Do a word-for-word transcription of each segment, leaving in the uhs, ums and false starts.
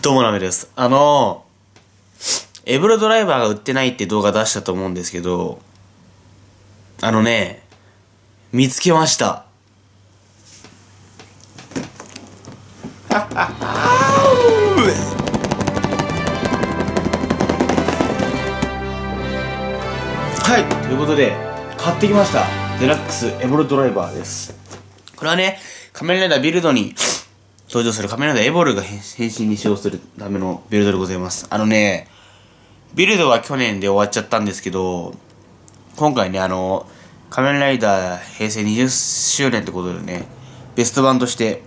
どうもなめです。あのー、エブロドライバーが売ってないって動画出したと思うんですけど、あのね、見つけました。はい、ということで、買ってきました。デラックスエボルドライバーです。これはね、仮面ライダービルドに登場する仮面ライダーエボルが変身に使用するためのビルドでございます。あのね、ビルドは去年で終わっちゃったんですけど、今回ね、あの、仮面ライダー平成にじゅっしゅうねんってことでね、ベスト版として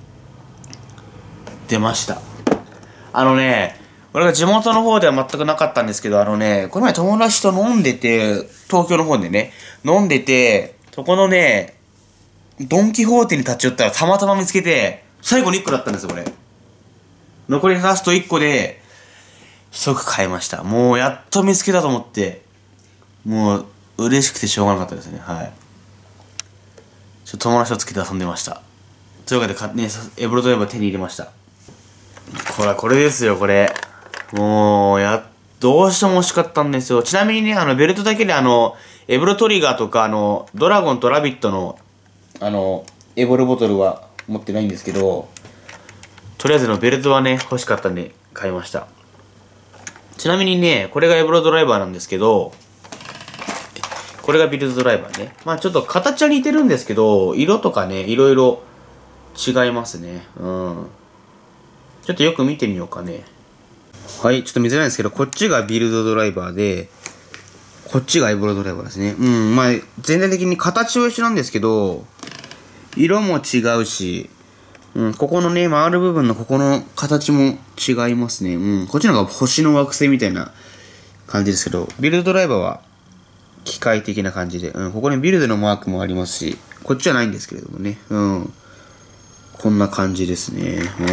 出ました。あのね、俺が地元の方では全くなかったんですけど、あのね、この前友達と飲んでて、東京の方でね、飲んでて、そこのね、ドンキホーテに立ち寄ったらたまたま見つけて、最後にいっこだったんですよ、これ。残りラストいっこで、即買いました。もうやっと見つけたと思って、もう嬉しくてしょうがなかったですね、はい。ちょっと友達とつけて遊んでました。というわけで、ね、エブロドライバー手に入れました。ほら、これですよ、これ。もう、や、どうしても欲しかったんですよ。ちなみにね、あの、ベルトだけであの、エブロトリガーとか、あの、ドラゴンとラビットの、あの、エボルボトルは持ってないんですけど、とりあえずのベルトはね、欲しかったんで買いました。ちなみにね、これがエボルドライバーなんですけど、これがビルドドライバーね。まあちょっと形は似てるんですけど、色とかね、いろいろ違いますね。うん。ちょっとよく見てみようかね。はい、ちょっと見づらいんですけど、こっちがビルドドライバーで、こっちがエボルドライバーですね。うん、まあ全体的に形は一緒なんですけど、色も違うし、うん、ここのね、回る部分のここの形も違いますね。うん、こっちの方が星の惑星みたいな感じですけど、ビルドドライバーは機械的な感じで、うん、ここにビルドのマークもありますし、こっちはないんですけれどもね、うん、こんな感じですね。うん、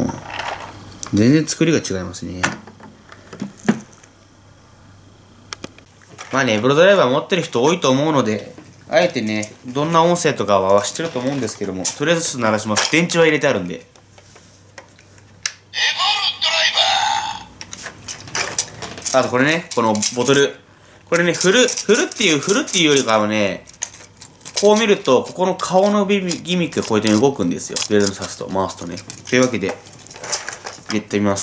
全然作りが違いますね。まあね、エブロドライバー持ってる人多いと思うので、あえてね、どんな音声とかは知ってると思うんですけども、とりあえずちょっと鳴らします。電池は入れてあるんで。エボルドライバー。あとこれね、このボトル。これね、振る、振るっていう、振るっていうよりかはね、こう見ると、ここの顔のギミックがこうやって動くんですよ。ベルトに刺すと、回すとね。というわけで、入れてみます。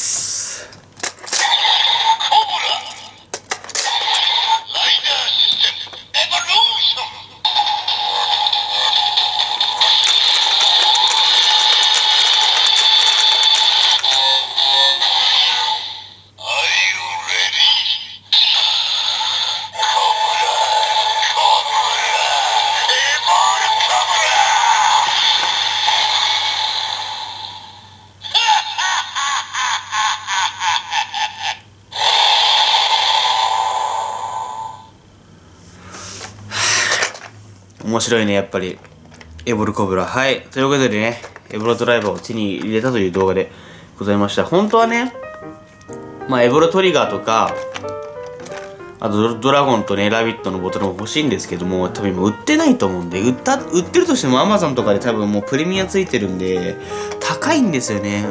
面白いね、やっぱり。エボルコブラ。はい。ということでね、エボルドライバーを手に入れたという動画でございました。本当はね、まあ、エボルトリガーとか、あとドラゴンとね、ラビットのボトルも欲しいんですけども、多分今売ってないと思うんで、売った、売ってるとしても アマゾン とかで多分もうプレミアついてるんで、高いんですよね。うん。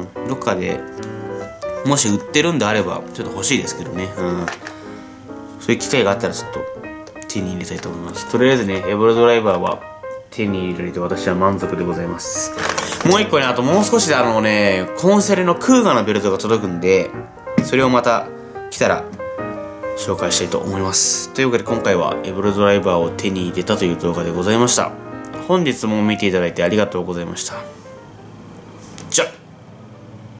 どっかで、もし売ってるんであれば、ちょっと欲しいですけどね。うん。そういう機会があったらちょっと、手に入れたいと思います。とりあえずね、エボルドライバーは手に入れて私は満足でございます。もう一個ね、あともう少しであのね、コンセルのクーガのベルトが届くんで、それをまた来たら紹介したいと思います。というわけで今回はエボルドライバーを手に入れたという動画でございました。本日も見ていただいてありがとうございました。